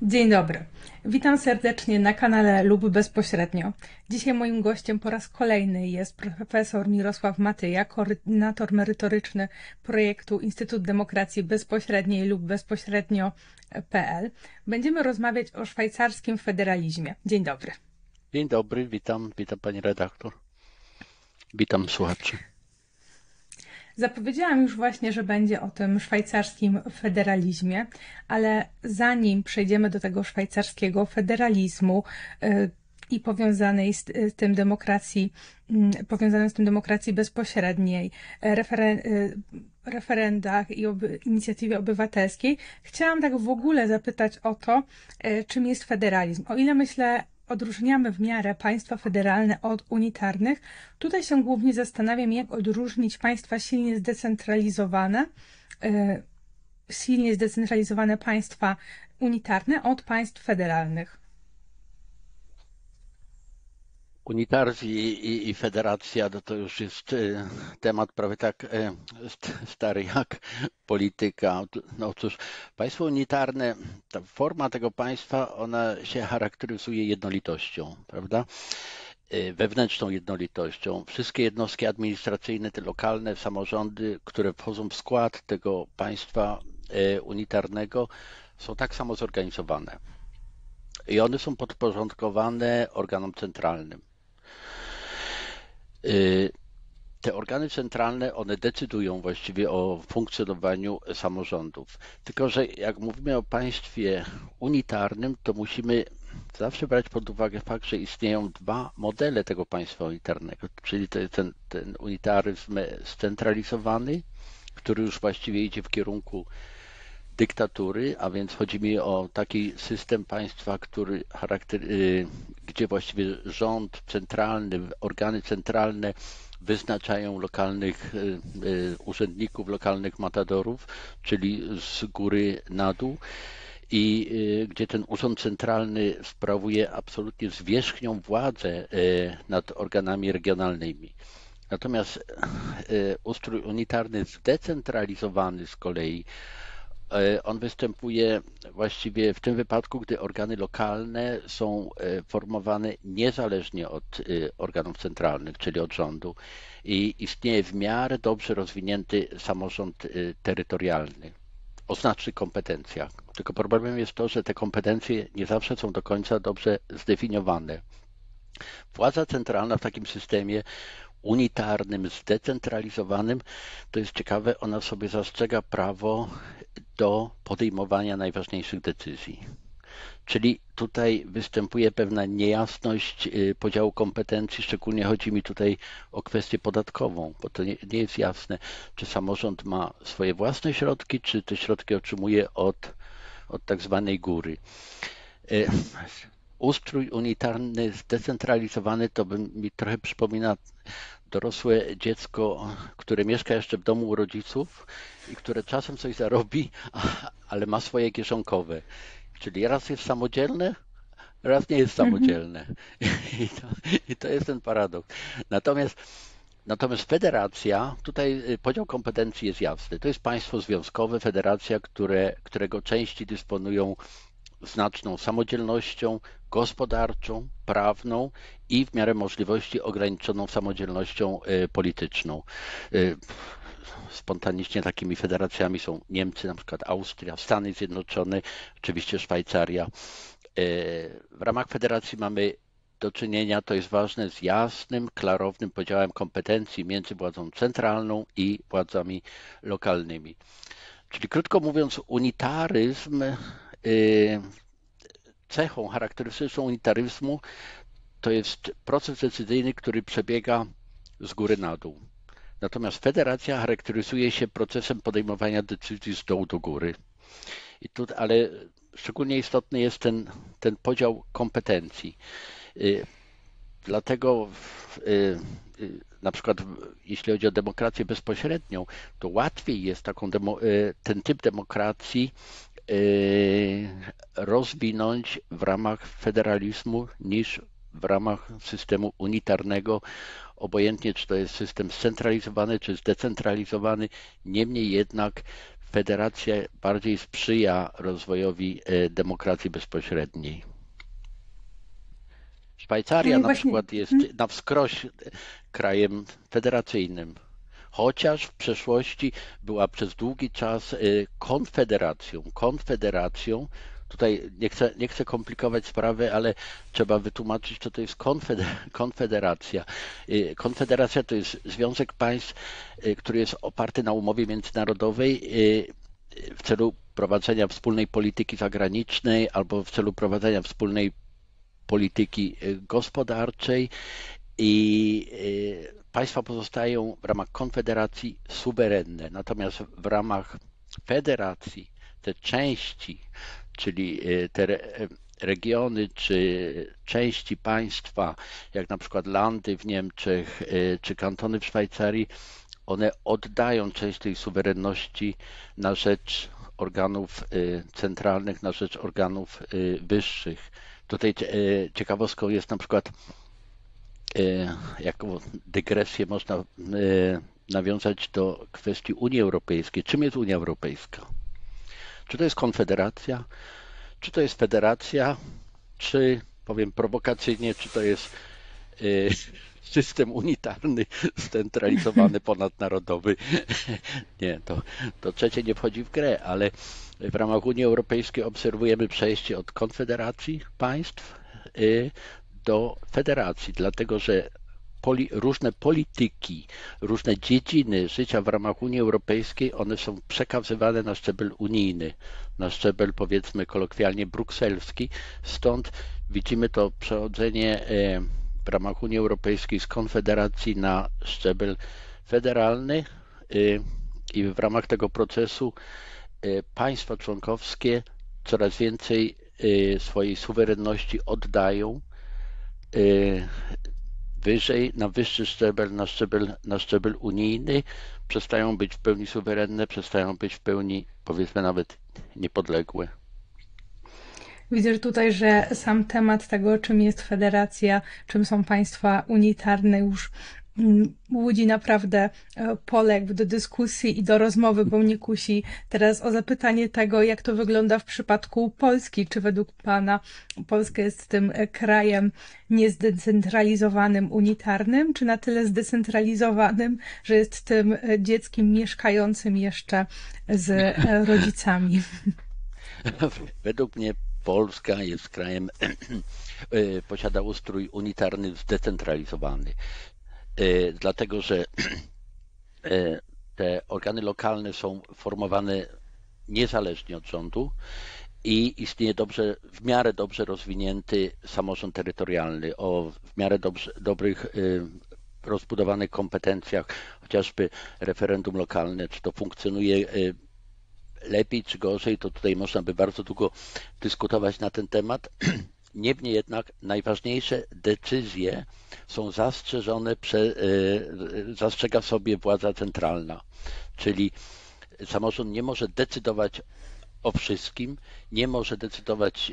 Dzień dobry. Witam serdecznie na kanale lub bezpośrednio. Dzisiaj moim gościem po raz kolejny jest profesor Mirosław Matyja, koordynator merytoryczny projektu Instytut Demokracji Bezpośredniej lub bezpośrednio.pl. Będziemy rozmawiać o szwajcarskim federalizmie. Dzień dobry. Dzień dobry, witam pani redaktor. Witam słuchaczy. Zapowiedziałam już właśnie, że będzie o tym szwajcarskim federalizmie, ale zanim przejdziemy do tego szwajcarskiego federalizmu i powiązanej z tym demokracji bezpośredniej, referendach i inicjatywie obywatelskiej, chciałam tak w ogóle zapytać o to, czym jest federalizm. O ile myślę, odróżniamy w miarę państwa federalne od unitarnych. Tutaj się głównie zastanawiam, jak odróżnić państwa silnie zdecentralizowane państwa unitarne od państw federalnych. Unitaryzm i federacja to już jest temat prawie tak stary jak polityka. No cóż, państwo unitarne, ta forma tego państwa, ona się charakteryzuje jednolitością, prawda? Wewnętrzną jednolitością. Wszystkie jednostki administracyjne, te lokalne samorządy, które wchodzą w skład tego państwa unitarnego, są tak samo zorganizowane. I one są podporządkowane organom centralnym. Te organy centralne, one decydują właściwie o funkcjonowaniu samorządów. Tylko że jak mówimy o państwie unitarnym, to musimy zawsze brać pod uwagę fakt, że istnieją dwa modele tego państwa unitarnego, czyli to jest ten unitaryzm scentralizowany, który już właściwie idzie w kierunku dyktatury, a więc chodzi mi o taki system państwa, gdzie właściwie rząd centralny, organy centralne wyznaczają lokalnych urzędników, lokalnych matadorów, czyli z góry na dół i gdzie ten urząd centralny sprawuje absolutnie zwierzchnią władzę nad organami regionalnymi. Natomiast ustrój unitarny zdecentralizowany z kolei on występuje właściwie w tym wypadku, gdy organy lokalne są formowane niezależnie od organów centralnych, czyli od rządu i istnieje w miarę dobrze rozwinięty samorząd terytorialny o znacznych kompetencjach. Tylko problemem jest to, że te kompetencje nie zawsze są do końca dobrze zdefiniowane. Władza centralna w takim systemie unitarnym, zdecentralizowanym, to jest ciekawe, ona sobie zastrzega prawo do podejmowania najważniejszych decyzji. Czyli tutaj występuje pewna niejasność podziału kompetencji, szczególnie chodzi mi tutaj o kwestię podatkową, bo to nie jest jasne, czy samorząd ma swoje własne środki, czy te środki otrzymuje od tak zwanej góry. Ustrój unitarny, zdecentralizowany, to mi trochę przypomina dorosłe dziecko, które mieszka jeszcze w domu u rodziców i które czasem coś zarobi, ale ma swoje kieszonkowe. Czyli raz jest samodzielne, raz nie jest samodzielne. I to jest ten paradoks. Natomiast federacja, tutaj podział kompetencji jest jasny. To jest państwo związkowe, federacja, którego części dysponują znaczną samodzielnością gospodarczą, prawną i w miarę możliwości ograniczoną samodzielnością polityczną. Spontanicznie takimi federacjami są Niemcy, na przykład Austria, Stany Zjednoczone, oczywiście Szwajcaria. W ramach federacji mamy do czynienia, to jest ważne, z jasnym, klarownym podziałem kompetencji między władzą centralną i władzami lokalnymi. Czyli krótko mówiąc, unitaryzm, cechą charakterystyczną unitaryzmu to jest proces decyzyjny, który przebiega z góry na dół. Natomiast federacja charakteryzuje się procesem podejmowania decyzji z dołu do góry. Ale szczególnie istotny jest ten podział kompetencji. Dlatego na przykład jeśli chodzi o demokrację bezpośrednią, to łatwiej jest ten typ demokracji rozwinąć w ramach federalizmu niż w ramach systemu unitarnego, obojętnie czy to jest system scentralizowany czy zdecentralizowany. Niemniej jednak federacja bardziej sprzyja rozwojowi demokracji bezpośredniej. No Szwajcaria i na właśnie, przykład jest na wskroś krajem federacyjnym, chociaż w przeszłości była przez długi czas konfederacją. Tutaj nie chcę komplikować sprawy, ale trzeba wytłumaczyć, co to jest konfederacja. Konfederacja to jest związek państw, który jest oparty na umowie międzynarodowej w celu prowadzenia wspólnej polityki zagranicznej albo w celu prowadzenia wspólnej polityki gospodarczej i państwa pozostają w ramach konfederacji suwerenne. Natomiast w ramach federacji te części, czyli te regiony czy części państwa, jak na przykład landy w Niemczech czy kantony w Szwajcarii, one oddają część tej suwerenności na rzecz organów centralnych, na rzecz organów wyższych. Tutaj ciekawostką jest na przykład, jaką dygresję można nawiązać do kwestii Unii Europejskiej. Czym jest Unia Europejska? Czy to jest konfederacja? Czy to jest federacja? Czy, powiem prowokacyjnie, czy to jest system unitarny, scentralizowany, ponadnarodowy? Nie, to trzecie nie wchodzi w grę, ale w ramach Unii Europejskiej obserwujemy przejście od konfederacji państw do federacji, dlatego że różne polityki, różne dziedziny życia w ramach Unii Europejskiej, one są przekazywane na szczebel unijny, na szczebel powiedzmy kolokwialnie brukselski. Stąd widzimy to przechodzenie w ramach Unii Europejskiej z konfederacji na szczebel federalny i w ramach tego procesu państwa członkowskie coraz więcej swojej suwerenności oddają wyżej, na wyższy szczebel, na szczebel unijny, przestają być w pełni suwerenne, przestają być w pełni, powiedzmy, nawet niepodległe. widzę tutaj, że sam temat tego, czym jest federacja, czym są państwa unitarne, już łudzi naprawdę pole do dyskusji i do rozmowy, bo mnie kusi teraz o zapytanie tego, jak to wygląda w przypadku Polski. Czy według Pana Polska jest tym krajem niezdecentralizowanym, unitarnym, czy na tyle zdecentralizowanym, że jest tym dzieckiem mieszkającym jeszcze z rodzicami? Według mnie Polska jest krajem, posiada ustrój unitarny, zdecentralizowany. Dlatego, że te organy lokalne są formowane niezależnie od rządu i istnieje w miarę dobrze rozwinięty samorząd terytorialny o w miarę dobrych rozbudowanych kompetencjach, chociażby referendum lokalne, czy to funkcjonuje lepiej czy gorzej, to tutaj można by bardzo długo dyskutować na ten temat. Niemniej jednak najważniejsze decyzje są zastrzega sobie władza centralna, czyli samorząd nie może decydować o wszystkim, nie może decydować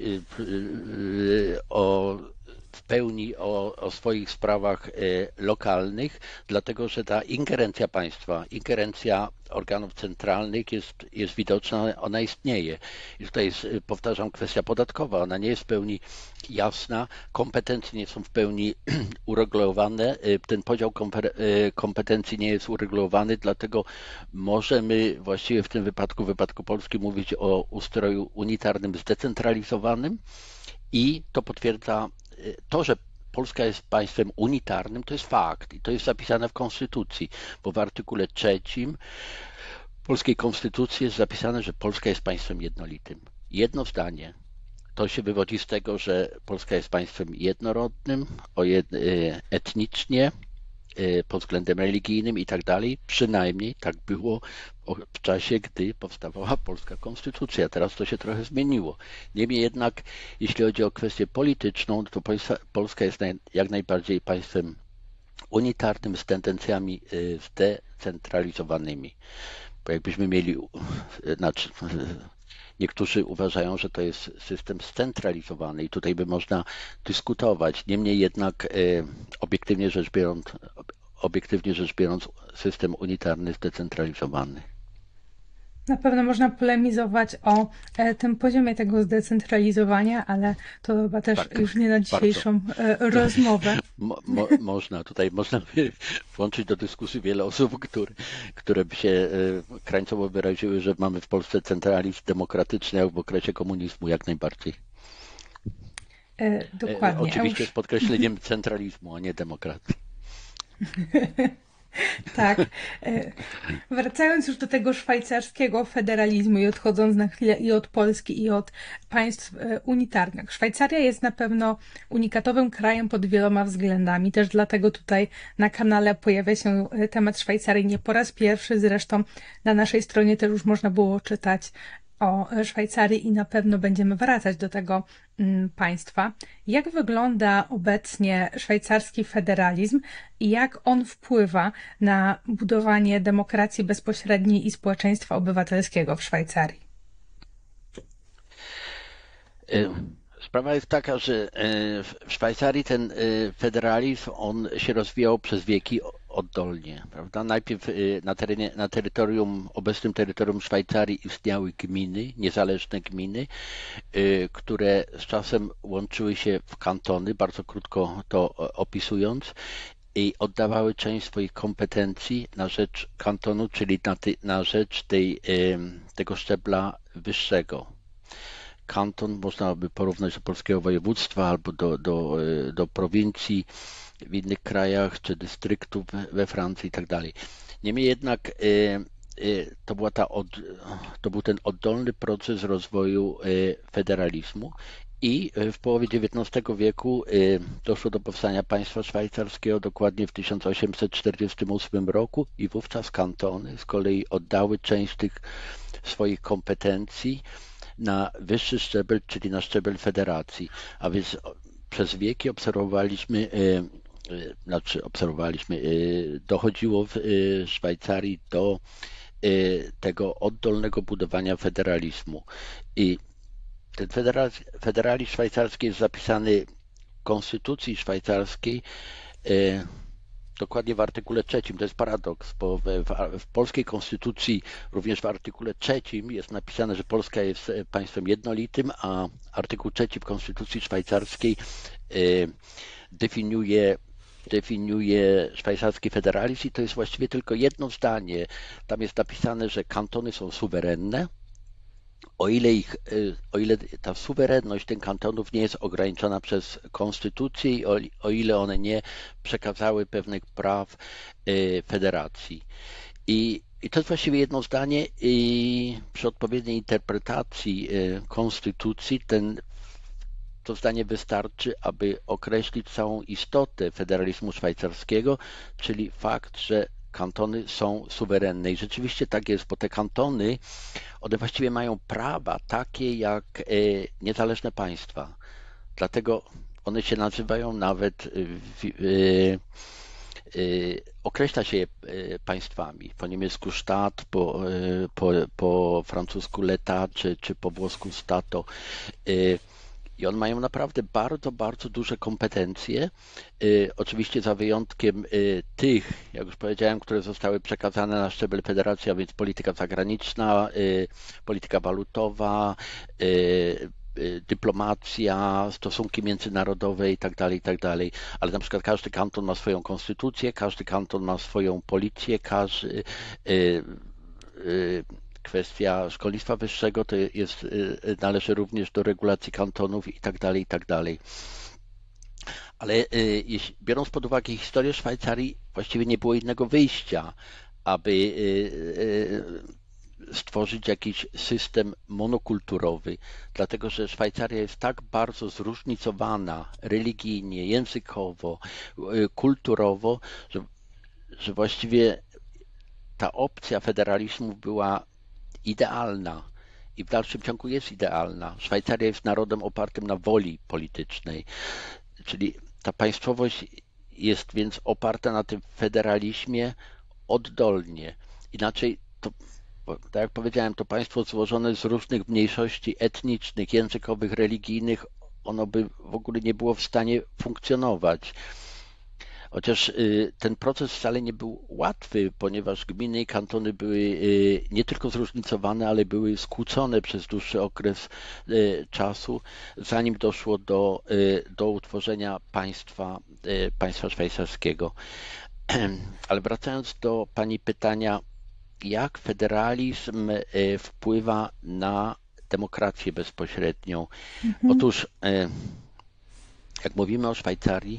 w pełni o swoich sprawach lokalnych, dlatego że ta ingerencja państwa, ingerencja organów centralnych jest widoczna, ona istnieje. I tutaj jest, powtarzam, kwestia podatkowa, ona nie jest w pełni jasna, kompetencje nie są w pełni uregulowane, ten podział kompetencji nie jest uregulowany, dlatego możemy właściwie w tym wypadku, w wypadku Polski, mówić o ustroju unitarnym zdecentralizowanym i to potwierdza to, że Polska jest państwem unitarnym, to jest fakt i to jest zapisane w Konstytucji, bo w artykule 3 polskiej Konstytucji jest zapisane, że Polska jest państwem jednolitym. Jedno zdanie. To się wywodzi z tego, że Polska jest państwem jednorodnym, etnicznie, pod względem religijnym i tak dalej. Przynajmniej tak było w czasie, gdy powstawała polska konstytucja. Teraz to się trochę zmieniło. Niemniej jednak, jeśli chodzi o kwestię polityczną, to Polska jest jak najbardziej państwem unitarnym z tendencjami zdecentralizowanymi. Bo jakbyśmy mieli, znaczy, niektórzy uważają, że to jest system scentralizowany i tutaj by można dyskutować. Niemniej jednak obiektywnie rzecz biorąc system unitarny zdecentralizowany. Na pewno można polemizować o tym poziomie tego zdecentralizowania, ale to chyba też Tak, już nie na bardzo. dzisiejszą rozmowę. Można by włączyć do dyskusji wiele osób, które by się krańcowo wyraziły, że mamy w Polsce centralizm demokratyczny jak w okresie komunizmu, jak najbardziej. Dokładnie. A Oczywiście z już podkreśleniem centralizmu, a nie demokracji. tak. Wracając już do tego szwajcarskiego federalizmu i odchodząc na chwilę i od Polski, i od państw unitarnych. Szwajcaria jest na pewno unikatowym krajem pod wieloma względami. Też dlatego tutaj na kanale pojawia się temat Szwajcarii nie po raz pierwszy. Zresztą na naszej stronie też już można było czytać o Szwajcarii i na pewno będziemy wracać do tego państwa. Jak wygląda obecnie szwajcarski federalizm i jak on wpływa na budowanie demokracji bezpośredniej i społeczeństwa obywatelskiego w Szwajcarii? Sprawa jest taka, że w Szwajcarii ten federalizm on się rozwijał przez wieki oddolnie, prawda? Najpierw na terytorium, obecnym terytorium Szwajcarii istniały gminy, niezależne gminy, które z czasem łączyły się w kantony, bardzo krótko to opisując, i oddawały część swoich kompetencji na rzecz kantonu, czyli na rzecz tego szczebla wyższego. Kanton można by porównać do polskiego województwa albo do prowincji w innych krajach, czy dystryktów we Francji i tak dalej. Niemniej jednak to był ten oddolny proces rozwoju federalizmu i w połowie XIX wieku doszło do powstania państwa szwajcarskiego dokładnie w 1848 roku i wówczas kantony z kolei oddały część tych swoich kompetencji na wyższy szczebel, czyli na szczebel federacji. A więc przez wieki dochodziło w Szwajcarii do tego oddolnego budowania federalizmu. I ten federalizm szwajcarski jest zapisany w konstytucji szwajcarskiej dokładnie w artykule 3. To jest paradoks, bo w polskiej konstytucji również w artykule 3 jest napisane, że Polska jest państwem jednolitym, a artykuł 3 w konstytucji szwajcarskiej definiuje szwajcarski federalizm i to jest właściwie tylko jedno zdanie. Tam jest napisane, że kantony są suwerenne, o ile ta suwerenność tych kantonów nie jest ograniczona przez konstytucję i o ile one nie przekazały pewnych praw federacji. I to jest właściwie jedno zdanie i przy odpowiedniej interpretacji konstytucji to zdanie wystarczy, aby określić całą istotę federalizmu szwajcarskiego, czyli fakt, że kantony są suwerenne. I rzeczywiście tak jest, bo te kantony, one właściwie mają prawa takie jak niezależne państwa. Dlatego one się nazywają nawet, określa się je państwami. Po niemiecku Staat, po francusku l'État, czy po włosku Stato. I one mają naprawdę bardzo, bardzo duże kompetencje, oczywiście za wyjątkiem tych, jak już powiedziałem, które zostały przekazane na szczebel federacji, a więc polityka zagraniczna, polityka walutowa, dyplomacja, stosunki międzynarodowe i tak dalej, ale na przykład każdy kanton ma swoją konstytucję, każdy kanton ma swoją policję, kwestia szkolnictwa wyższego to należy również do regulacji kantonów i tak dalej. Ale biorąc pod uwagę historię Szwajcarii, właściwie nie było innego wyjścia, aby stworzyć jakiś system monokulturowy, dlatego że Szwajcaria jest tak bardzo zróżnicowana religijnie, językowo, kulturowo, że właściwie ta opcja federalizmu była idealna i w dalszym ciągu jest idealna. Szwajcaria jest narodem opartym na woli politycznej, czyli ta państwowość jest więc oparta na tym federalizmie oddolnie. Inaczej, tak jak powiedziałem, to państwo złożone z różnych mniejszości etnicznych, językowych, religijnych, ono by w ogóle nie było w stanie funkcjonować. Chociaż ten proces wcale nie był łatwy, ponieważ gminy i kantony były nie tylko zróżnicowane, ale były skłócone przez dłuższy okres czasu, zanim doszło do utworzenia państwa szwajcarskiego. Ale wracając do Pani pytania, jak federalizm wpływa na demokrację bezpośrednią? Otóż, jak mówimy o Szwajcarii,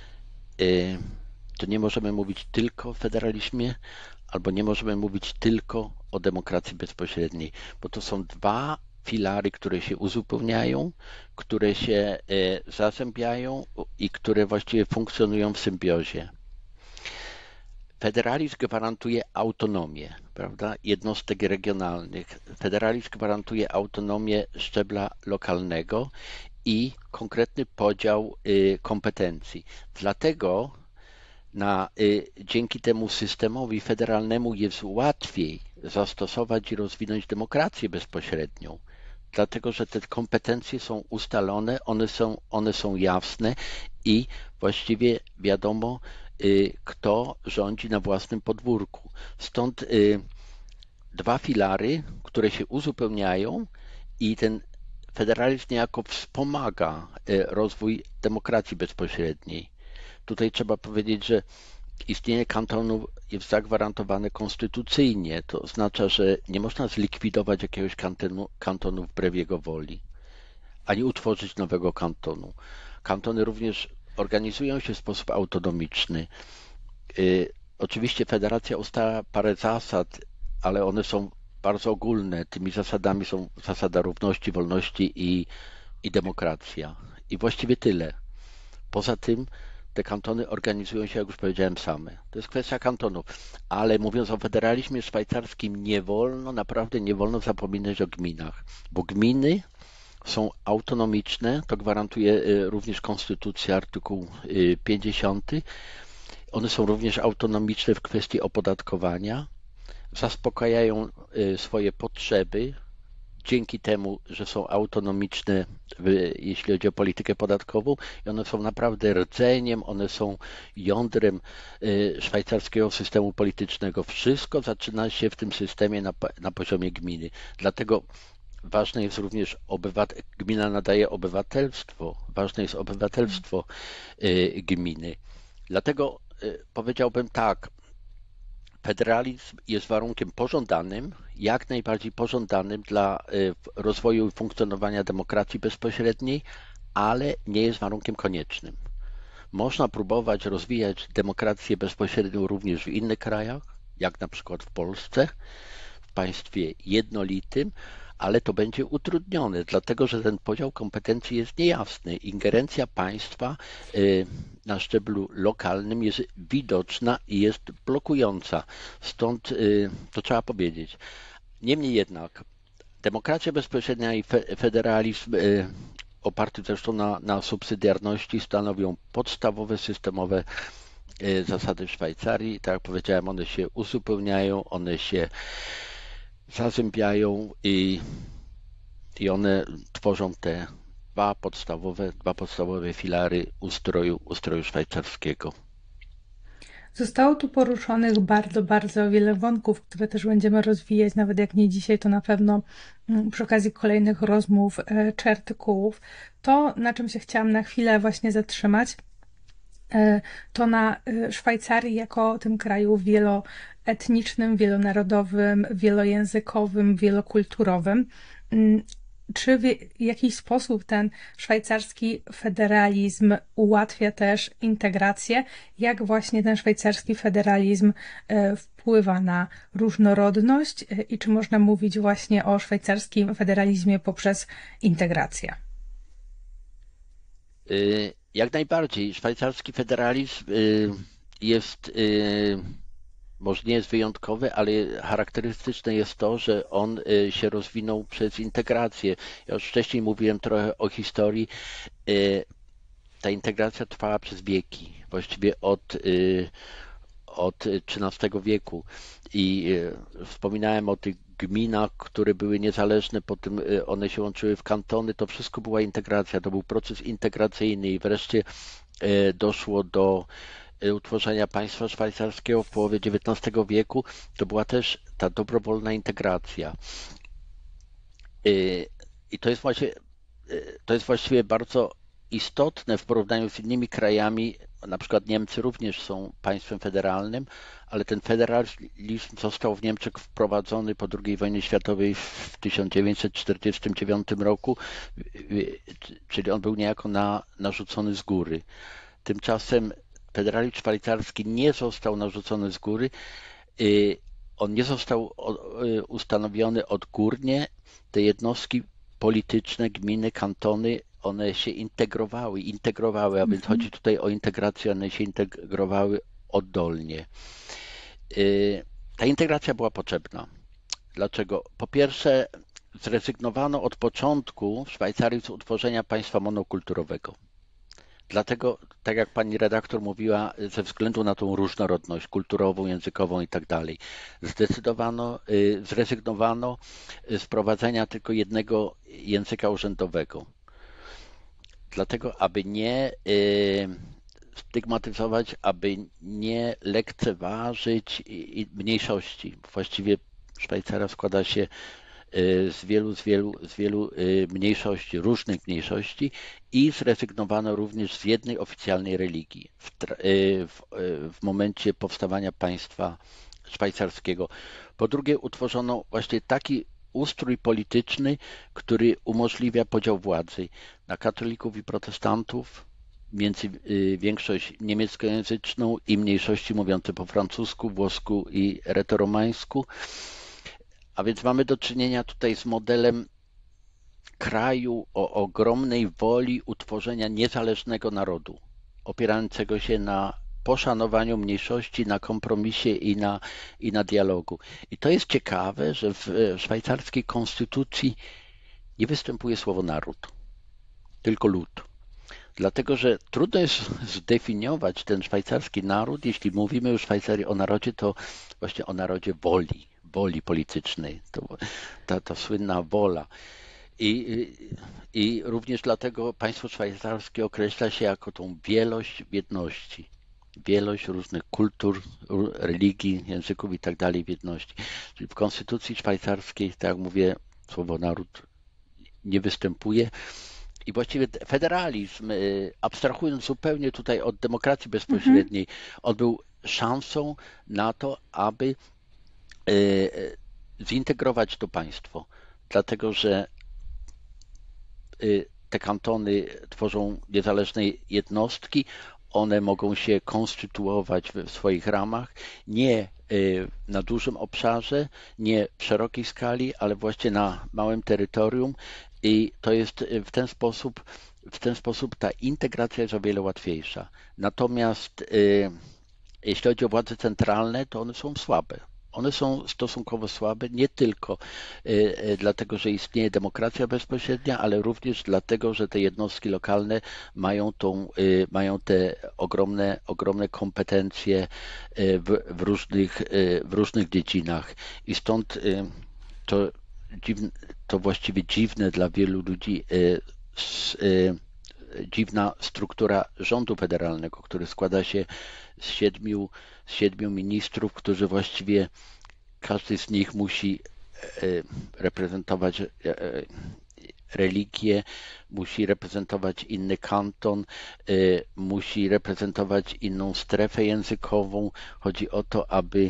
to nie możemy mówić tylko o federalizmie, albo nie możemy mówić tylko o demokracji bezpośredniej, bo to są dwa filary, które się uzupełniają, które się zazębiają i które właściwie funkcjonują w symbiozie. Federalizm gwarantuje autonomię, prawda, jednostek regionalnych. Federalizm gwarantuje autonomię szczebla lokalnego i konkretny podział kompetencji. Dlatego dzięki temu systemowi federalnemu jest łatwiej zastosować i rozwinąć demokrację bezpośrednią. Dlatego, że te kompetencje są ustalone, one są jasne i właściwie wiadomo, kto rządzi na własnym podwórku. Stąd dwa filary, które się uzupełniają i ten federalizm niejako wspomaga rozwój demokracji bezpośredniej. Tutaj trzeba powiedzieć, że istnienie kantonu jest zagwarantowane konstytucyjnie. To oznacza, że nie można zlikwidować jakiegoś kantonu wbrew jego woli, ani utworzyć nowego kantonu. Kantony również organizują się w sposób autonomiczny. Oczywiście federacja ustala parę zasad, ale one są bardzo ogólne. Tymi zasadami są zasada równości, wolności i demokracja. I właściwie tyle. Poza tym te kantony organizują się, jak już powiedziałem, same. To jest kwestia kantonów. Ale mówiąc o federalizmie szwajcarskim, naprawdę nie wolno zapominać o gminach, bo gminy są autonomiczne, to gwarantuje również Konstytucja, artykuł 50. One są również autonomiczne w kwestii opodatkowania, zaspokajają swoje potrzeby dzięki temu, że są autonomiczne, jeśli chodzi o politykę podatkową, i one są naprawdę rdzeniem, one są jądrem szwajcarskiego systemu politycznego. Wszystko zaczyna się w tym systemie na poziomie gminy. Dlatego ważne jest również gmina nadaje obywatelstwo, ważne jest obywatelstwo gminy. Dlatego powiedziałbym tak, federalizm jest warunkiem pożądanym, jak najbardziej pożądanym dla rozwoju i funkcjonowania demokracji bezpośredniej, ale nie jest warunkiem koniecznym. Można próbować rozwijać demokrację bezpośrednią również w innych krajach, jak na przykład w Polsce, w państwie jednolitym, ale to będzie utrudnione, dlatego że ten podział kompetencji jest niejasny. Ingerencja państwa na szczeblu lokalnym jest widoczna i jest blokująca. Stąd to trzeba powiedzieć. Niemniej jednak demokracja bezpośrednia i federalizm oparty zresztą na subsydiarności stanowią podstawowe systemowe zasady w Szwajcarii. Tak jak powiedziałem, one się uzupełniają, one się zazębiają i one tworzą te dwa podstawowe filary ustroju szwajcarskiego. Zostało tu poruszonych bardzo, bardzo wiele wątków, które też będziemy rozwijać, nawet jak nie dzisiaj, to na pewno przy okazji kolejnych rozmów czy artykułów. To, na czym się chciałam na chwilę właśnie zatrzymać, to na Szwajcarii jako tym kraju wieloetnicznym, wielonarodowym, wielojęzykowym, wielokulturowym. Czy w jakiś sposób ten szwajcarski federalizm ułatwia też integrację? Jak właśnie ten szwajcarski federalizm wpływa na różnorodność i czy można mówić właśnie o szwajcarskim federalizmie poprzez integrację? Jak najbardziej. Szwajcarski federalizm jest, może nie jest wyjątkowy, ale charakterystyczne jest to, że on się rozwinął przez integrację. Ja już wcześniej mówiłem trochę o historii. Ta integracja trwała przez wieki, właściwie od XIII wieku i wspominałem o tych gminach, które były niezależne, potem one się łączyły w kantony, to wszystko była integracja, to był proces integracyjny i wreszcie doszło do utworzenia państwa szwajcarskiego w połowie XIX wieku, to była też ta dobrowolna integracja. I to jest właściwie bardzo istotne w porównaniu z innymi krajami. Na przykład Niemcy również są państwem federalnym, ale ten federalizm został w Niemczech wprowadzony po II wojnie światowej w 1949 roku, czyli on był niejako narzucony z góry. Tymczasem federalizm szwajcarski nie został narzucony z góry, on nie został ustanowiony odgórnie. Te jednostki polityczne, gminy, kantony, one się integrowały, a więc chodzi tutaj o integrację, one się integrowały oddolnie. Ta integracja była potrzebna. Dlaczego? Po pierwsze, zrezygnowano od początku w Szwajcarii z utworzenia państwa monokulturowego. Dlatego, tak jak pani redaktor mówiła, ze względu na tą różnorodność kulturową, językową i tak dalej, zrezygnowano z prowadzenia tylko jednego języka urzędowego. Dlatego, aby nie stygmatyzować, aby nie lekceważyć mniejszości. Właściwie Szwajcaria składa się z wielu mniejszości, różnych mniejszości i zrezygnowano również z jednej oficjalnej religii w momencie powstawania państwa szwajcarskiego. Po drugie, utworzono właśnie taki ustrój polityczny, który umożliwia podział władzy na katolików i protestantów, między większość niemieckojęzyczną i mniejszości mówiące po francusku, włosku i retoromańsku. A więc mamy do czynienia tutaj z modelem kraju o ogromnej woli utworzenia niezależnego narodu, opierającego się na poszanowaniu mniejszości, na kompromisie i na dialogu. I to jest ciekawe, że w szwajcarskiej konstytucji nie występuje słowo naród, tylko lud. Dlatego, że trudno jest zdefiniować ten szwajcarski naród, jeśli mówimy już w Szwajcarii o narodzie, to właśnie o narodzie woli politycznej, ta słynna wola. I również dlatego państwo szwajcarskie określa się jako tą wielość w jedności. Wielość różnych kultur, religii, języków i tak dalej w jedności. Czyli w konstytucji szwajcarskiej, tak jak mówię, słowo naród nie występuje. I właściwie federalizm, abstrahując zupełnie tutaj od demokracji bezpośredniej, on był szansą na to, aby zintegrować to państwo, dlatego że te kantony tworzą niezależne jednostki, one mogą się konstytuować w swoich ramach, nie na dużym obszarze, nie w szerokiej skali, ale właśnie na małym terytorium i to jest w ten sposób ta integracja jest o wiele łatwiejsza. Natomiast jeśli chodzi o władze centralne, to one są słabe. One są stosunkowo słabe nie tylko dlatego, że istnieje demokracja bezpośrednia, ale również dlatego, że te jednostki lokalne mają te ogromne kompetencje w różnych dziedzinach. I stąd to właściwie dziwne dla wielu ludzi dziwna struktura rządu federalnego, który składa się z siedmiu ministrów, którzy właściwie każdy z nich musi reprezentować religię, musi reprezentować inny kanton, musi reprezentować inną strefę językową. Chodzi o to, aby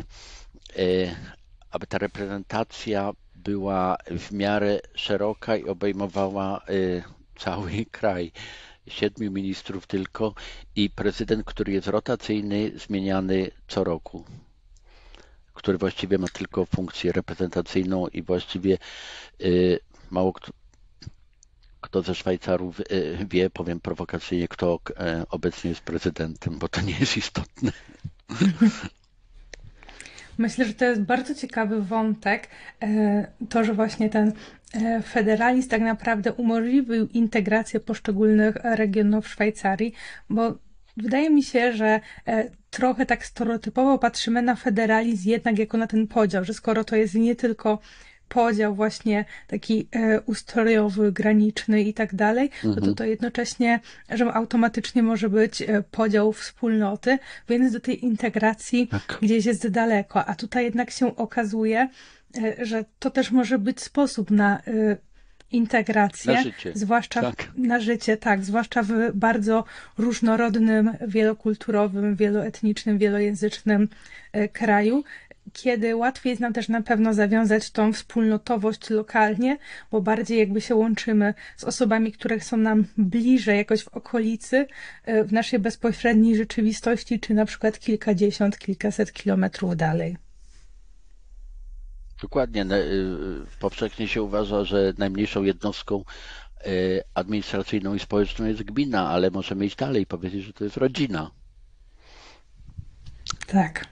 ta reprezentacja była w miarę szeroka i obejmowała cały kraj. 7 ministrów tylko i prezydent, który jest rotacyjny, zmieniany co roku, który właściwie ma tylko funkcję reprezentacyjną i właściwie mało kto ze Szwajcarów wie, powiem prowokacyjnie, kto obecnie jest prezydentem, bo to nie jest istotne. Myślę, że to jest bardzo ciekawy wątek, to, że właśnie ten federalizm tak naprawdę umożliwił integrację poszczególnych regionów Szwajcarii, bo wydaje mi się, że trochę tak stereotypowo patrzymy na federalizm jednak jako na ten podział, że skoro to jest nie tylko podział właśnie taki ustrojowy, graniczny i tak dalej, to jednocześnie, że automatycznie może być podział wspólnoty, więc do tej integracji gdzieś jest daleko. A tutaj jednak się okazuje, że to też może być sposób na integrację, Na życie. zwłaszcza na życie, tak, zwłaszcza w bardzo różnorodnym, wielokulturowym, wieloetnicznym, wielojęzycznym kraju, kiedy łatwiej jest nam też na pewno zawiązać tą wspólnotowość lokalnie, bo bardziej jakby się łączymy z osobami, które są nam bliżej, jakoś w okolicy, w naszej bezpośredniej rzeczywistości, czy na przykład kilkadziesiąt, kilkaset kilometrów dalej. Dokładnie. Powszechnie się uważa, że najmniejszą jednostką administracyjną i społeczną jest gmina, ale możemy iść dalej i powiedzieć, że to jest rodzina. Tak.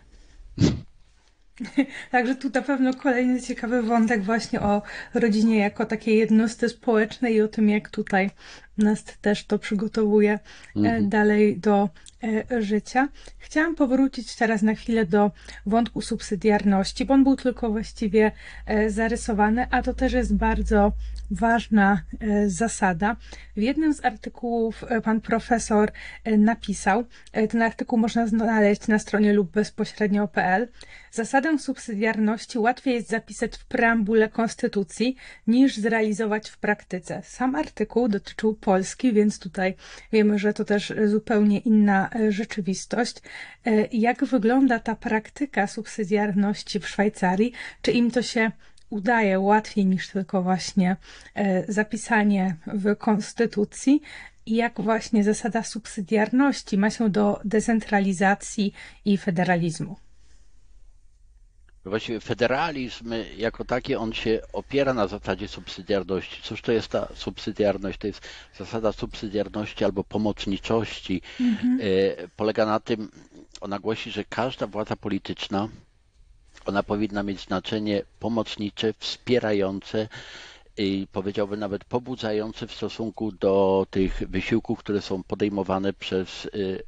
Także tu na pewno kolejny ciekawy wątek właśnie o rodzinie jako takiej jednostce społecznej i o tym, jak tutaj nas też to przygotowuje dalej do życia. Chciałam powrócić teraz na chwilę do wątku subsydiarności, bo on był tylko właściwie zarysowany, a to też jest bardzo ważna zasada. W jednym z artykułów pan profesor napisał, ten artykuł można znaleźć na stronie lub bezpośrednio.pl, zasadę subsydiarności łatwiej jest zapisać w preambule Konstytucji niż zrealizować w praktyce. Sam artykuł dotyczył Polski, więc tutaj wiemy, że to też zupełnie inna rzeczywistość. Jak wygląda ta praktyka subsydiarności w Szwajcarii? Czy im to się udaje łatwiej niż tylko właśnie zapisanie w Konstytucji? I jak właśnie zasada subsydiarności ma się do decentralizacji i federalizmu? Właściwie federalizm jako taki, on się opiera na zasadzie subsydiarności. Cóż to jest ta subsydiarność? To jest zasada subsydiarności albo pomocniczości. Polega na tym, ona głosi, że każda władza polityczna, ona powinna mieć znaczenie pomocnicze, wspierające i powiedziałbym nawet pobudzające w stosunku do tych wysiłków, które są podejmowane przez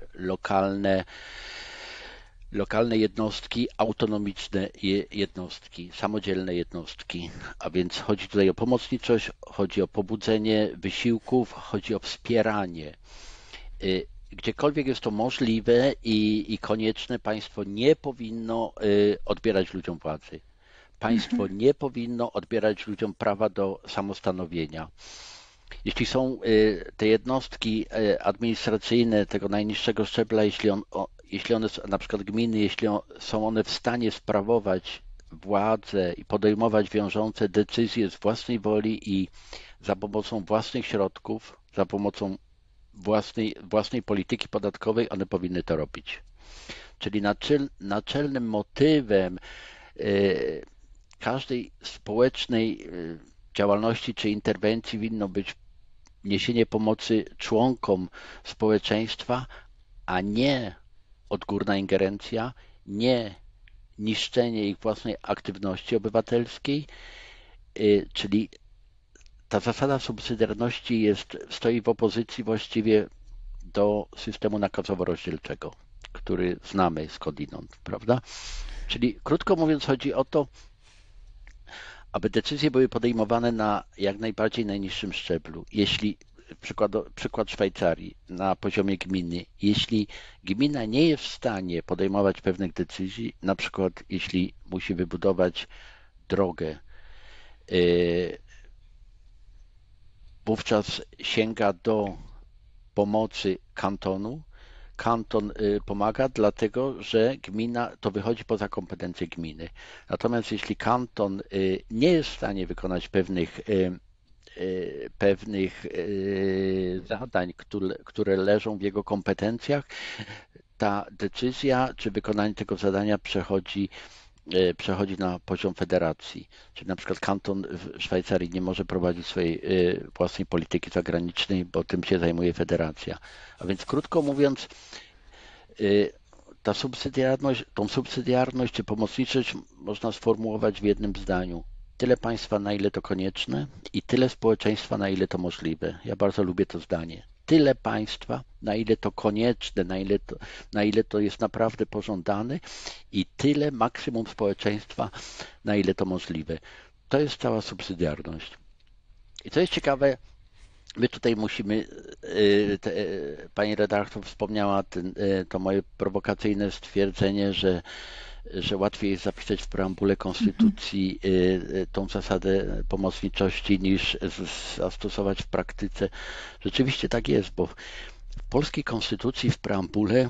lokalne jednostki, autonomiczne jednostki, samodzielne jednostki. A więc chodzi tutaj o pomocniczość, chodzi o pobudzenie wysiłków, chodzi o wspieranie. Gdziekolwiek jest to możliwe i konieczne, państwo nie powinno odbierać ludziom władzy. Państwo nie powinno odbierać ludziom prawa do samostanowienia. Jeśli są te jednostki administracyjne tego najniższego szczebla, jeśli one, na przykład gminy, jeśli są one w stanie sprawować władzę i podejmować wiążące decyzje z własnej woli i za pomocą własnych środków, za pomocą własnej polityki podatkowej, one powinny to robić. Czyli naczelnym motywem każdej społecznej działalności czy interwencji winno być niesienie pomocy członkom społeczeństwa, a nie odgórna ingerencja, nie niszczenie ich własnej aktywności obywatelskiej, czyli ta zasada subsydiarności stoi w opozycji właściwie do systemu nakazowo-rozdzielczego, który znamy skądinąd, prawda? Czyli krótko mówiąc chodzi o to, aby decyzje były podejmowane na jak najbardziej najniższym szczeblu. Jeśli przykład Szwajcarii na poziomie gminy, jeśli gmina nie jest w stanie podejmować pewnych decyzji, na przykład jeśli musi wybudować drogę, wówczas sięga do pomocy kantonu. Kanton pomaga, dlatego że gmina, to wychodzi poza kompetencje gminy. Natomiast jeśli kanton nie jest w stanie wykonać pewnych zadań, które leżą w jego kompetencjach, ta decyzja czy wykonanie tego zadania przechodzi na poziom federacji. Czyli na przykład kanton w Szwajcarii nie może prowadzić swojej własnej polityki zagranicznej, bo tym się zajmuje federacja. A więc krótko mówiąc, tą subsydiarność czy pomocniczość można sformułować w jednym zdaniu. Tyle państwa, na ile to konieczne i tyle społeczeństwa, na ile to możliwe. Ja bardzo lubię to zdanie. Tyle państwa, na ile to konieczne, na ile to jest naprawdę pożądane i tyle maksimum społeczeństwa, na ile to możliwe. To jest cała subsydiarność. I co jest ciekawe, my tutaj musimy, pani redaktor wspomniała to moje prowokacyjne stwierdzenie, że łatwiej jest zapisać w preambule Konstytucji tą zasadę pomocniczości niż zastosować w praktyce. Rzeczywiście tak jest, bo w polskiej Konstytucji w preambule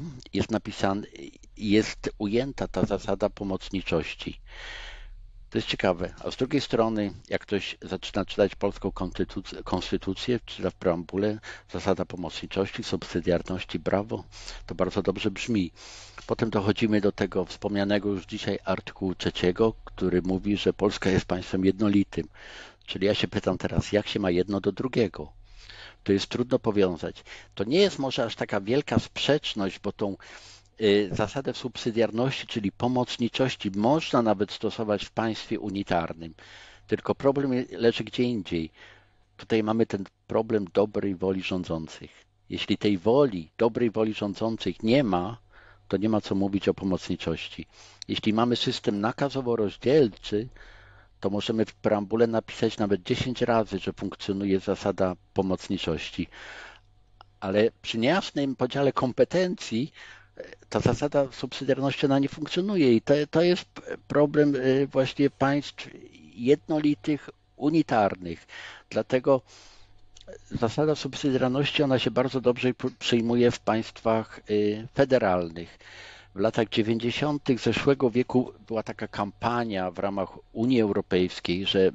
jest ujęta ta zasada pomocniczości. To jest ciekawe. A z drugiej strony, jak ktoś zaczyna czytać polską konstytucję, czyta w preambule zasada pomocniczości, subsydiarności, brawo, to bardzo dobrze brzmi. Potem dochodzimy do tego wspomnianego już dzisiaj artykułu 3, który mówi, że Polska jest państwem jednolitym. Czyli ja się pytam teraz, jak się ma jedno do drugiego? To jest trudno powiązać. To nie jest może aż taka wielka sprzeczność, bo tą zasadę subsydiarności, czyli pomocniczości, można nawet stosować w państwie unitarnym. Tylko problem leży gdzie indziej. Tutaj mamy ten problem dobrej woli rządzących. Jeśli tej woli, dobrej woli rządzących nie ma, to nie ma co mówić o pomocniczości. Jeśli mamy system nakazowo-rozdzielczy, to możemy w preambule napisać nawet 10 razy, że funkcjonuje zasada pomocniczości. Ale przy niejasnym podziale kompetencji ta zasada subsydiarności ona nie funkcjonuje i to jest problem właśnie państw jednolitych, unitarnych. Dlatego zasada subsydiarności ona się bardzo dobrze przyjmuje w państwach federalnych. W latach 90. zeszłego wieku była taka kampania w ramach Unii Europejskiej, że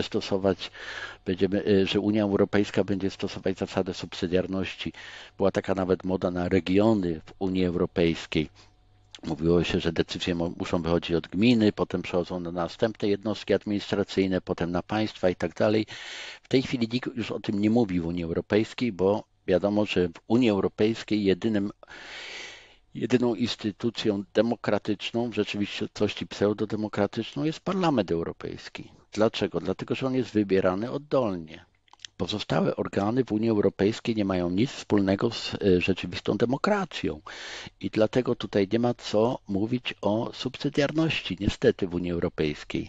że Unia Europejska będzie stosować zasadę subsydiarności. Była taka nawet moda na regiony w Unii Europejskiej. Mówiło się, że decyzje muszą wychodzić od gminy, potem przechodzą na następne jednostki administracyjne, potem na państwa i tak dalej. W tej chwili nikt już o tym nie mówi w Unii Europejskiej, bo wiadomo, że w Unii Europejskiej jedyną instytucją demokratyczną, w rzeczywistości pseudodemokratyczną jest Parlament Europejski. Dlaczego? Dlatego, że on jest wybierany oddolnie. Pozostałe organy w Unii Europejskiej nie mają nic wspólnego z rzeczywistą demokracją i dlatego tutaj nie ma co mówić o subsydiarności, niestety, w Unii Europejskiej.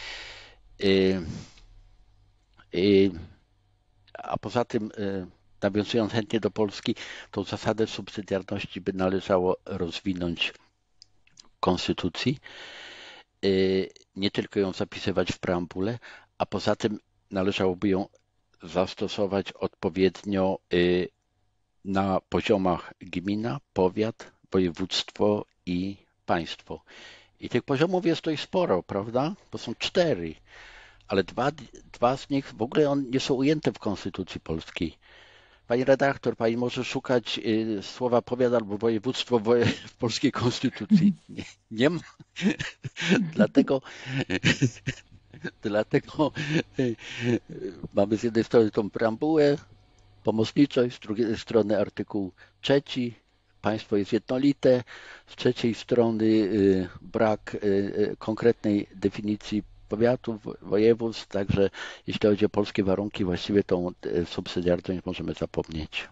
A poza tym, nawiązując chętnie do Polski, tą zasadę subsydiarności by należało rozwinąć w Konstytucji, nie tylko ją zapisywać w preambule, a poza tym należałoby ją zastosować odpowiednio na poziomach gmina, powiat, województwo i państwo. I tych poziomów jest dość sporo, prawda? Bo są 4, ale dwa z nich w ogóle nie są ujęte w Konstytucji polskiej. Pani redaktor, pani może szukać słowa powiat albo województwo w polskiej konstytucji. Nie ma. Dlatego mamy z jednej strony tą preambułę, pomocniczość, z drugiej strony artykuł 3, państwo jest jednolite, z trzeciej strony brak konkretnej definicji powiatów, województw, także jeśli chodzi o polskie warunki, właściwie tą subsydiarność możemy zapomnieć.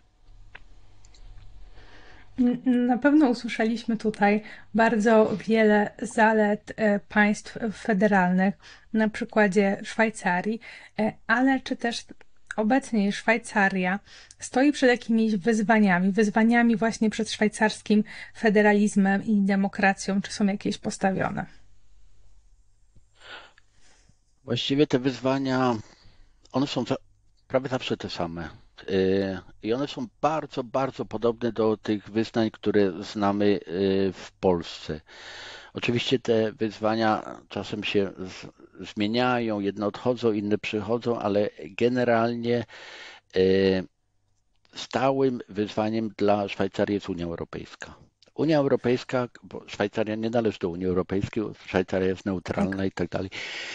Na pewno usłyszeliśmy tutaj bardzo wiele zalet państw federalnych na przykładzie Szwajcarii, ale czy też obecnie Szwajcaria stoi przed jakimiś wyzwaniami właśnie przed szwajcarskim federalizmem i demokracją, czy są jakieś postawione? Właściwie te wyzwania, one są prawie zawsze te same. I one są bardzo, bardzo podobne do tych wyznań, które znamy w Polsce. Oczywiście te wyzwania czasem się zmieniają, jedne odchodzą, inne przychodzą, ale generalnie stałym wyzwaniem dla Szwajcarii jest Unia Europejska. Unia Europejska, bo Szwajcaria nie należy do Unii Europejskiej, Szwajcaria jest neutralna i tak dalej.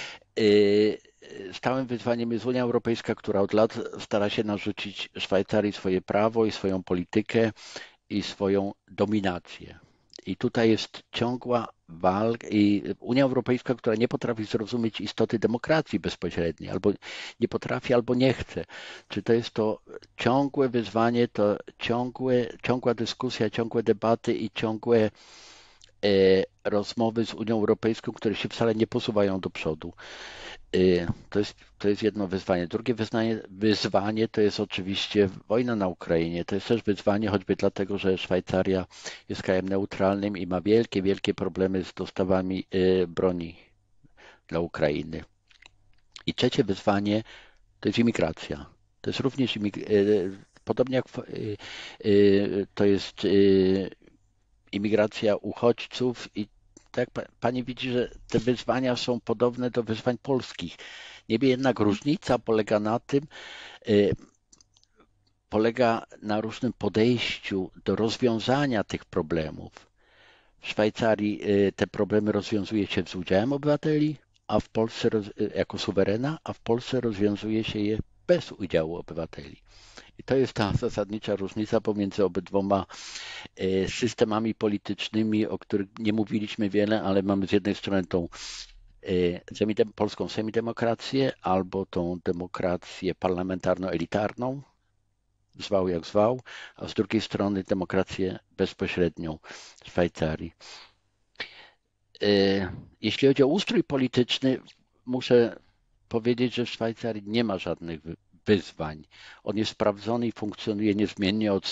Stałym wyzwaniem jest Unia Europejska, która od lat stara się narzucić Szwajcarii swoje prawo i swoją politykę i swoją dominację. I tutaj jest ciągła walka i Unia Europejska, która nie potrafi zrozumieć istoty demokracji bezpośredniej, albo nie potrafi, albo nie chce. Czy to jest to ciągłe wyzwanie, to ciągła dyskusja, ciągłe debaty i ciągłe rozmowy z Unią Europejską, które się wcale nie posuwają do przodu. To jest jedno wyzwanie. Drugie wyzwanie to jest oczywiście wojna na Ukrainie. To jest też wyzwanie, choćby dlatego, że Szwajcaria jest krajem neutralnym i ma wielkie, wielkie problemy z dostawami broni dla Ukrainy. I trzecie wyzwanie to jest imigracja. To jest również podobnie jak to jest imigracja uchodźców i tak pani widzi, że te wyzwania są podobne do wyzwań polskich. Niemniej jednak różnica polega na różnym podejściu do rozwiązania tych problemów. W Szwajcarii te problemy rozwiązuje się z udziałem obywateli, a w Polsce jako suwerena, a w Polsce rozwiązuje się je bez udziału obywateli. I to jest ta zasadnicza różnica pomiędzy obydwoma systemami politycznymi, o których nie mówiliśmy wiele, ale mamy z jednej strony tą polską semidemokrację albo tą demokrację parlamentarno-elitarną, zwał jak zwał, a z drugiej strony demokrację bezpośrednią w Szwajcarii. Jeśli chodzi o ustrój polityczny, muszę powiedzieć, że w Szwajcarii nie ma żadnych wyzwań. On jest sprawdzony i funkcjonuje niezmiennie od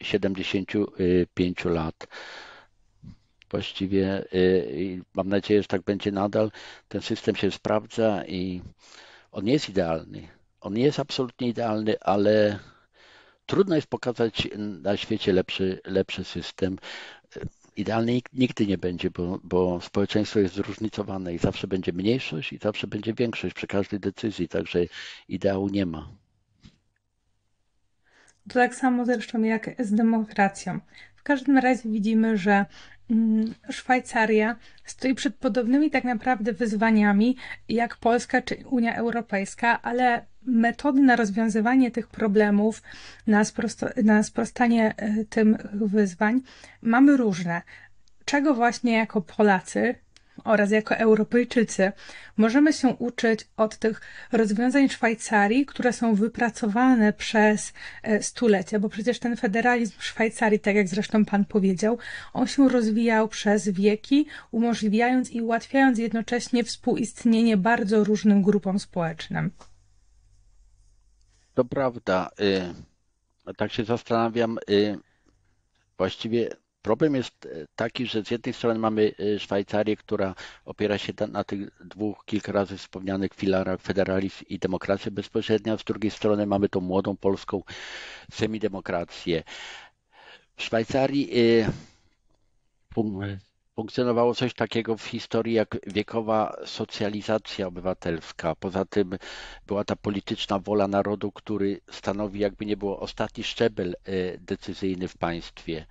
175 lat. Właściwie mam nadzieję, że tak będzie nadal. Ten system się sprawdza i on nie jest idealny. On nie jest absolutnie idealny, ale trudno jest pokazać na świecie lepszy system. Idealny nigdy nie będzie, bo społeczeństwo jest zróżnicowane i zawsze będzie mniejszość i zawsze będzie większość przy każdej decyzji, także ideału nie ma. To tak samo zresztą jak z demokracją. W każdym razie widzimy, że Szwajcaria stoi przed podobnymi tak naprawdę wyzwaniami jak Polska czy Unia Europejska, ale metody na rozwiązywanie tych problemów, na sprostanie tym wyzwań mamy różne. Czego właśnie jako Polacy oraz jako Europejczycy możemy się uczyć od tych rozwiązań Szwajcarii, które są wypracowane przez stulecia, bo przecież ten federalizm w Szwajcarii, tak jak zresztą Pan powiedział, on się rozwijał przez wieki, umożliwiając i ułatwiając jednocześnie współistnienie bardzo różnym grupom społecznym. To prawda. Tak się zastanawiam, właściwie problem jest taki, że z jednej strony mamy Szwajcarię, która opiera się na tych dwóch kilka razy wspomnianych filarach federalizm i demokracja bezpośrednia, z drugiej strony mamy tą młodą polską semidemokrację. W Szwajcarii funkcjonowało coś takiego w historii jak wiekowa socjalizacja obywatelska. Poza tym była ta polityczna wola narodu, który stanowi jakby nie było ostatni szczebel decyzyjny w państwie.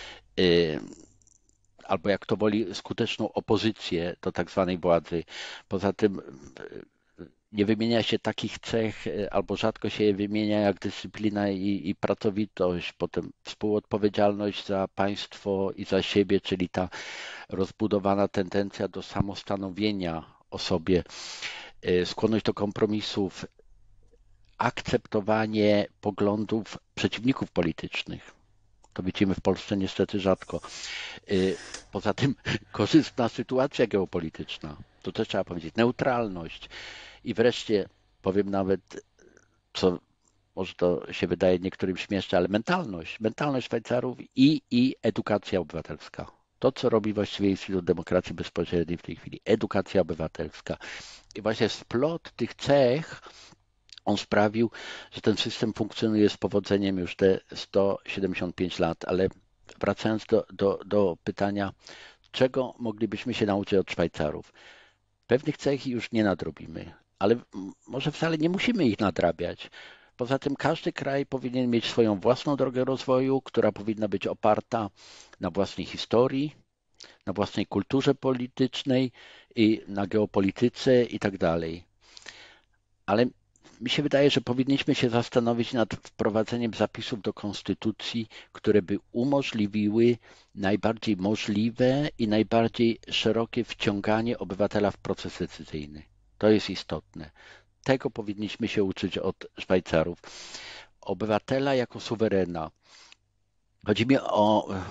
Albo jak to woli skuteczną opozycję do tak zwanej władzy. Poza tym nie wymienia się takich cech, albo rzadko się je wymienia jak dyscyplina i pracowitość, potem współodpowiedzialność za państwo i za siebie, czyli ta rozbudowana tendencja do samostanowienia o sobie, skłonność do kompromisów, akceptowanie poglądów przeciwników politycznych. To widzimy w Polsce niestety rzadko. Poza tym korzystna sytuacja geopolityczna, to też trzeba powiedzieć, neutralność i wreszcie powiem nawet, co może to się wydaje niektórym śmieszne, ale mentalność Szwajcarów i edukacja obywatelska. To, co robi właściwie Instytut Demokracji Bezpośredniej w tej chwili, edukacja obywatelska. I właśnie splot tych cech on sprawił, że ten system funkcjonuje z powodzeniem już te 175 lat, ale wracając do pytania, czego moglibyśmy się nauczyć od Szwajcarów? Pewnych cech już nie nadrobimy, ale może wcale nie musimy ich nadrabiać. Poza tym każdy kraj powinien mieć swoją własną drogę rozwoju, która powinna być oparta na własnej historii, na własnej kulturze politycznej i na geopolityce i tak dalej. Ale mi się wydaje, że powinniśmy się zastanowić nad wprowadzeniem zapisów do konstytucji, które by umożliwiły najbardziej możliwe i najbardziej szerokie wciąganie obywatela w proces decyzyjny. To jest istotne. Tego powinniśmy się uczyć od Szwajcarów. Obywatela jako suwerena. Chodzi mi o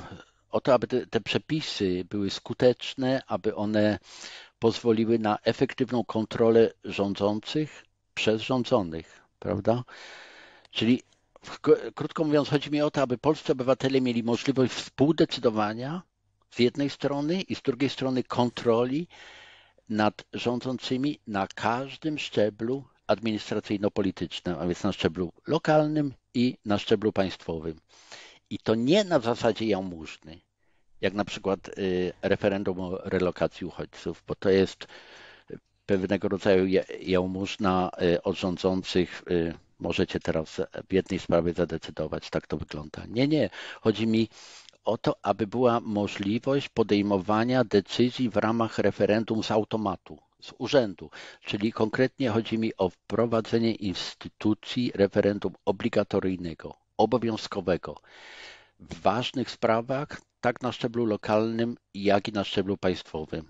o to, aby te przepisy były skuteczne, aby one pozwoliły na efektywną kontrolę rządzących przez rządzonych, prawda? Czyli krótko mówiąc, chodzi mi o to, aby polscy obywatele mieli możliwość współdecydowania z jednej strony i z drugiej strony kontroli nad rządzącymi na każdym szczeblu administracyjno-politycznym, a więc na szczeblu lokalnym i na szczeblu państwowym. I to nie na zasadzie jałmużny, jak na przykład referendum o relokacji uchodźców, bo to jest pewnego rodzaju jałmużna od rządzących. Możecie teraz w jednej sprawie zadecydować, tak to wygląda. Nie. Chodzi mi o to, aby była możliwość podejmowania decyzji w ramach referendum z automatu, z urzędu. Czyli konkretnie chodzi mi o wprowadzenie instytucji referendum obligatoryjnego, obowiązkowego w ważnych sprawach, tak na szczeblu lokalnym, jak i na szczeblu państwowym.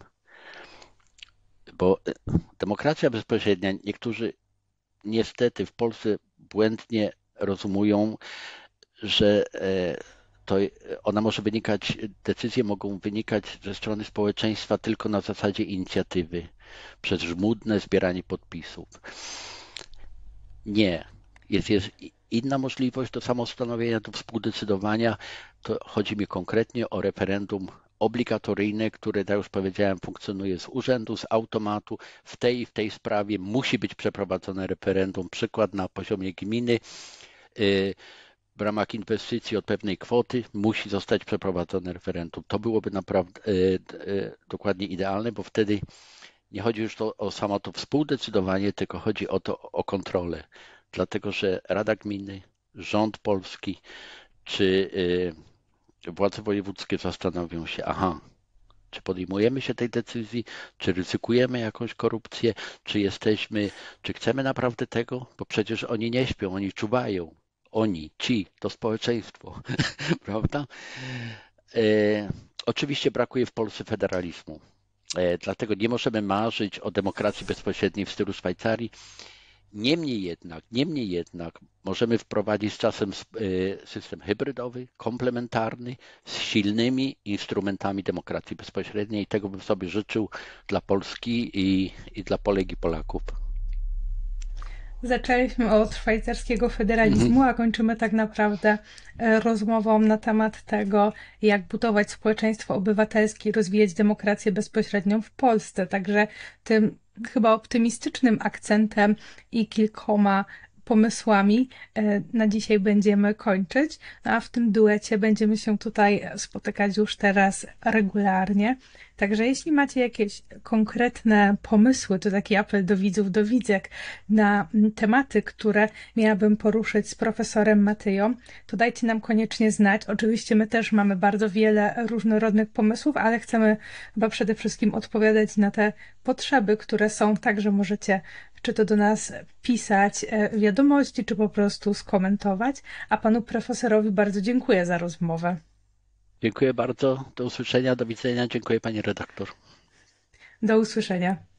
Bo demokracja bezpośrednia, niektórzy niestety w Polsce błędnie rozumują, że ona może wynikać, decyzje mogą wynikać ze strony społeczeństwa tylko na zasadzie inicjatywy, przez żmudne zbieranie podpisów. Nie. Jest inna możliwość do samostanowienia, do współdecydowania. To chodzi mi konkretnie o referendum obligatoryjne, które, tak już powiedziałem, funkcjonuje z urzędu, z automatu. W tej sprawie musi być przeprowadzone referendum. Przykład na poziomie gminy. W ramach inwestycji od pewnej kwoty musi zostać przeprowadzone referendum. To byłoby naprawdę dokładnie idealne, bo wtedy nie chodzi już o samo to współdecydowanie, tylko chodzi o kontrolę. Dlatego, że Rada Gminy, rząd polski czy władze wojewódzkie zastanowią się, czy podejmujemy się tej decyzji, czy ryzykujemy jakąś korupcję, czy chcemy naprawdę tego, bo przecież oni nie śpią, oni czuwają. To społeczeństwo, prawda? Oczywiście brakuje w Polsce federalizmu, dlatego nie możemy marzyć o demokracji bezpośredniej w stylu Szwajcarii. Niemniej jednak możemy wprowadzić z czasem system hybrydowy, komplementarny, z silnymi instrumentami demokracji bezpośredniej. Tego bym sobie życzył dla Polski i dla Polek i Polaków. Zaczęliśmy od szwajcarskiego federalizmu, a kończymy tak naprawdę rozmową na temat tego, jak budować społeczeństwo obywatelskie i rozwijać demokrację bezpośrednią w Polsce. Także tym chyba optymistycznym akcentem i kilkoma pomysłami na dzisiaj będziemy kończyć, a w tym duecie będziemy się tutaj spotykać już teraz regularnie. Także jeśli macie jakieś konkretne pomysły, to taki apel do widzów, do widzek na tematy, które miałabym poruszyć z profesorem Matyją, to dajcie nam koniecznie znać. Oczywiście my też mamy bardzo wiele różnorodnych pomysłów, ale chcemy chyba przede wszystkim odpowiadać na te potrzeby, które są, także możecie czy to do nas pisać wiadomości, czy po prostu skomentować. A panu profesorowi bardzo dziękuję za rozmowę. Dziękuję bardzo. Do usłyszenia, do widzenia. Dziękuję pani redaktor. Do usłyszenia.